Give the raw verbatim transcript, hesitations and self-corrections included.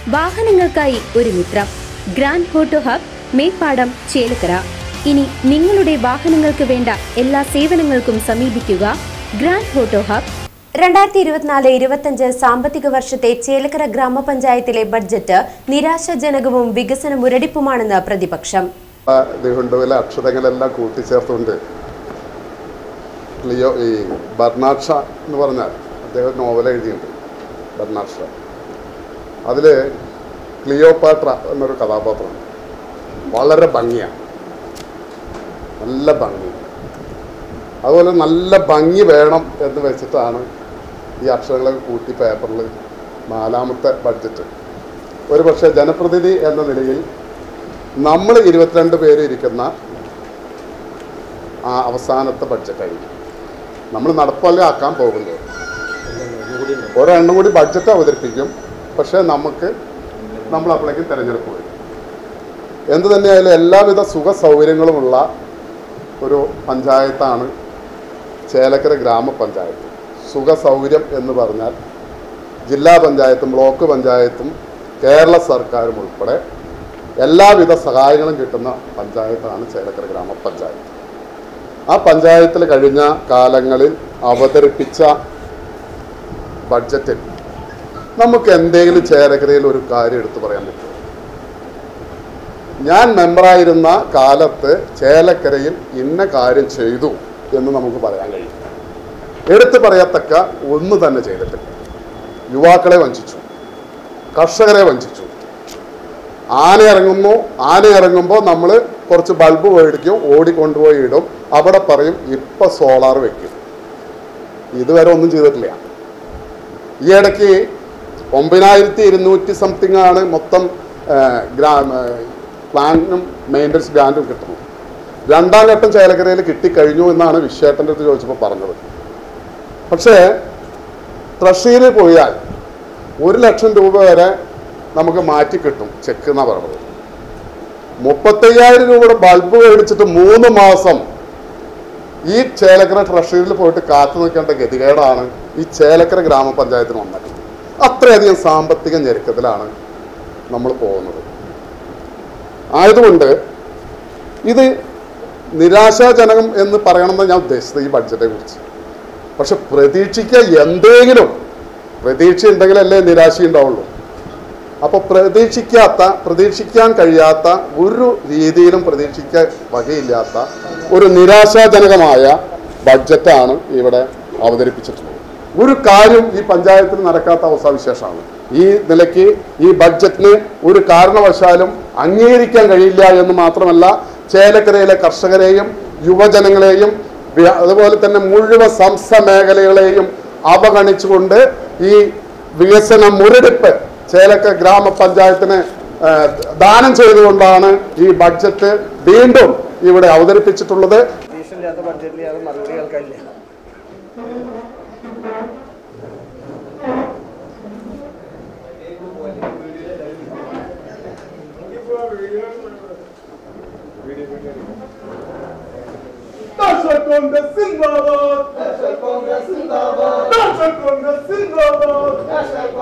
വാഹനങ്ങൾക്കായി ഒരു മിത്രം. Grand auto hub, Meppadam, Chelakkara. ഇനി നിങ്ങളുടെ വാഹനങ്ങൾക്ക് വേണ്ട എല്ലാ സേവനങ്ങൾക്കും സമീപിക്കുക ഗ്രാൻഡ് ഓട്ടോ ഹബ്. രണ്ടായിരത്തി ഇരുപത്തിനാല് ഇരുപത്തഞ്ച് സാമ്പത്തിക വർഷത്തെ ചേലക്കര ഗ്രാമപഞ്ചായത്തിലെ ബഡ്ജറ്റ് നിരാശാജനകവും വികസന മുരടിപ്പുമാണെന്ന് പ്രതിപക്ഷം. അക്ഷരങ്ങളെല്ലാം കൂട്ടിച്ചേർത്തുകൊണ്ട് ക്ലിയോ ഈ ബർണാഡ് ഷാ എന്ന് പറഞ്ഞാൽ അദ്ദേഹം നോവൽ എഴുതിയിട്ടുണ്ട്. ബർണാഡ് ഷാ അതിൽ ക്ലിയോപാട്ര എന്നൊരു കഥാപാത്രമാണ്. വളരെ ഭംഗിയാണ്, നല്ല ഭംഗി. അതുപോലെ നല്ല ഭംഗി വേണം എന്ന് വെച്ചിട്ടാണ് ഈ അക്ഷരങ്ങളൊക്കെ കൂട്ടി പേപ്പറിൽ നാലാമത്തെ ബഡ്ജറ്റ്. ഒരു പക്ഷേ ജനപ്രതിനിധി എന്ന നിലയിൽ നമ്മൾ ഇരുപത്തിരണ്ട് പേര് ഇരിക്കുന്ന ആ അവസാനത്തെ ബഡ്ജറ്റായിരിക്കും നമ്മൾ നടപ്പാക്കാൻ പോകുന്നത്. ഒരെണ്ണം കൂടി ബഡ്ജറ്റ് അവതരിപ്പിക്കും, പക്ഷേ നമുക്ക് നമ്മൾ അപ്പോഴേക്കും തിരഞ്ഞെടുപ്പ് വരും. എന്തു തന്നെയായാലും എല്ലാവിധ സുഖ സൗകര്യങ്ങളുമുള്ള ഒരു പഞ്ചായത്താണ് ചേലക്കര ഗ്രാമപഞ്ചായത്ത്. സുഖ സൗകര്യം എന്ന് പറഞ്ഞാൽ ജില്ലാ പഞ്ചായത്തും ബ്ലോക്ക് പഞ്ചായത്തും കേരള സർക്കാരും ഉൾപ്പെടെ എല്ലാവിധ സഹായങ്ങളും കിട്ടുന്ന പഞ്ചായത്താണ് ചേലക്കര ഗ്രാമപഞ്ചായത്ത്. ആ പഞ്ചായത്തിൽ കഴിഞ്ഞ കാലങ്ങളിൽ അവതരിപ്പിച്ച ബഡ്ജറ്റിൽ നമുക്ക് എന്തെങ്കിലും ചേലക്കരയിൽ ഒരു കാര്യം എടുത്തു പറയാൻ പറ്റുമോ? ഞാൻ മെമ്പറായിരുന്ന കാലത്ത് ചേലക്കരയിൽ ഇന്ന കാര്യം ചെയ്തു എന്ന് നമുക്ക് പറയാൻ കഴിയും. എടുത്തു പറയത്തക്ക ഒന്ന് തന്നെ ചെയ്തിട്ടില്ല. യുവാക്കളെ വഞ്ചിച്ചു, കർഷകരെ വഞ്ചിച്ചു. ആന ഇറങ്ങുന്നു, ആന ഇറങ്ങുമ്പോൾ നമ്മൾ കുറച്ച് ബൾബ് മേടിക്കും, ഓടിക്കൊണ്ടുപോയി ഇടും. അവിടെ പറയും ഇപ്പം സോളാർ വെക്കും. ഇതുവരെ ഒന്നും ചെയ്തിട്ടില്ല. ഈ ഇടയ്ക്ക് ഒമ്പതിനായിരത്തി ഇരുന്നൂറ്റി സംതിങ് ആണ് മൊത്തം ഗ്രാ പ്ലാനും മെയിൻ്റനൻസ് ഗ്രാൻറ്റും കിട്ടുന്നത്. രണ്ടാം ഘട്ടം ചേലക്കരയിൽ കിട്ടിക്കഴിഞ്ഞു എന്നാണ് വിശ്വേട്ടൻ്റെ അടുത്ത് ചോദിച്ചപ്പോൾ പറഞ്ഞത്. പക്ഷേ ട്രഷറിയിൽ പോയാൽ ഒരു ലക്ഷം രൂപ വരെ നമുക്ക് മാറ്റി കിട്ടും ചെക്ക് എന്നാണ് പറഞ്ഞത്. മുപ്പത്തയ്യായിരം രൂപയുടെ ബൾബ് മേടിച്ചിട്ട് മൂന്ന് മാസം ഈ ചേലക്കര ട്രഷറിയിൽ പോയിട്ട് കാത്തു നിൽക്കേണ്ട ഗതികേടാണ് ഈ ചേലക്കര ഗ്രാമപഞ്ചായത്തിന് വന്നത്. അത്രയധികം സാമ്പത്തിക ഞെരുക്കത്തിലാണ് നമ്മൾ പോകുന്നത്. ആയതുകൊണ്ട് ഇത് നിരാശാജനകം എന്ന് പറയണമെന്ന് ഞാൻ ഉദ്ദേശിച്ചത് ഈ ബഡ്ജറ്റിനെ കുറിച്ച്. പക്ഷെ പ്രതീക്ഷിക്കുക എന്തെങ്കിലും പ്രതീക്ഷ ഉണ്ടെങ്കിലല്ലേ നിരാശ ഉണ്ടാവുള്ളൂ. അപ്പോൾ പ്രതീക്ഷിക്കാത്ത പ്രതീക്ഷിക്കാൻ കഴിയാത്ത ഒരു രീതിയിലും പ്രതീക്ഷിക്കാൻ വകയില്ലാത്ത ഒരു നിരാശാജനകമായ ബഡ്ജറ്റാണ് ഇവിടെ അവതരിപ്പിച്ചിട്ടുള്ളത്. ഒരു കാര്യം ഈ പഞ്ചായത്തിൽ നടക്കാത്ത അവസ്ഥാവിശേഷമാണ്. ഈ നിലയ്ക്ക് ഈ ബഡ്ജറ്റിന് ഒരു കാരണവശാലും അംഗീകരിക്കാൻ കഴിയില്ല എന്ന് മാത്രമല്ല, ചേലക്കരയിലെ കർഷകരെയും യുവജനങ്ങളെയും അതുപോലെ തന്നെ മുഴുവൻ സംസ്ഥാന മേഖലകളെയും അവഗണിച്ചുകൊണ്ട് ഈ വികസന മുരടിപ്പ് ചേലക്കര ഗ്രാമപഞ്ചായത്തിന് ദാനം ചെയ്തുകൊണ്ടാണ് ഈ ബഡ്ജറ്റ് വീണ്ടും ഇവിടെ അവതരിപ്പിച്ചിട്ടുള്ളത്. National Congress Zindabad! National Congress Zindabad! National Congress Zindabad! National